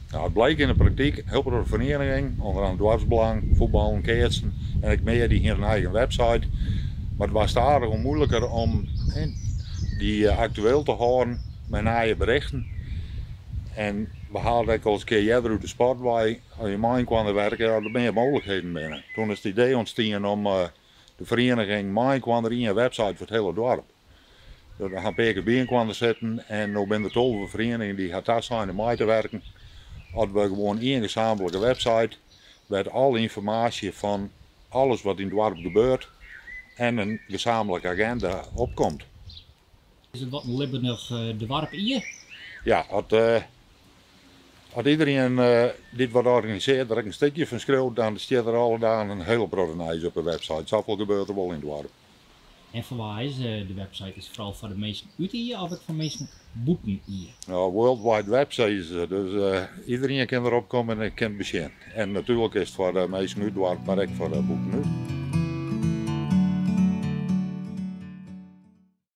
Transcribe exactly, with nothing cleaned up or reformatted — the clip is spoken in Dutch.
Nou, het blijkt in de praktijk, heel veel verenigingen, onder andere Dwarsbelang, voetbal en kaatsen en ik meer die hier een eigen website. Maar het was aardig om moeilijker om hè, die uh, actueel te houden met eigen berichten. En we haalden ook al eens een keer eerder uit de sport bij, als je mijn kwam werken, ja, daar ben je mogelijkheden binnen. Toen is het idee ontstaan om uh, de vereniging mijn kwam er in een website voor het hele dorp. We gaan P K B in kwam zitten en nu ben de tolve verenigingen die gaat daar zijn om mij te werken. Hadden we gewoon één gezamenlijke website met alle informatie van alles wat in het dorp gebeurt en een gezamenlijke agenda opkomt. Is het wat een lebendig uh, de warp hier? Ja, als, uh, als iedereen uh, dit wat organiseert, er een stukje van schreeuwt, dan staat er alle dagen een hele protenijs op de website. Zoveel gebeurt er wel in het dorp. En voor waar is uh, de website? Is het vooral voor de mensen uit hier of het voor mensen boeken hier? Nou, worldwide website, dus uh, iedereen kan erop komen en kan beginnen. En natuurlijk is het voor de mensen uit het dorp, maar ook voor de boeken uit.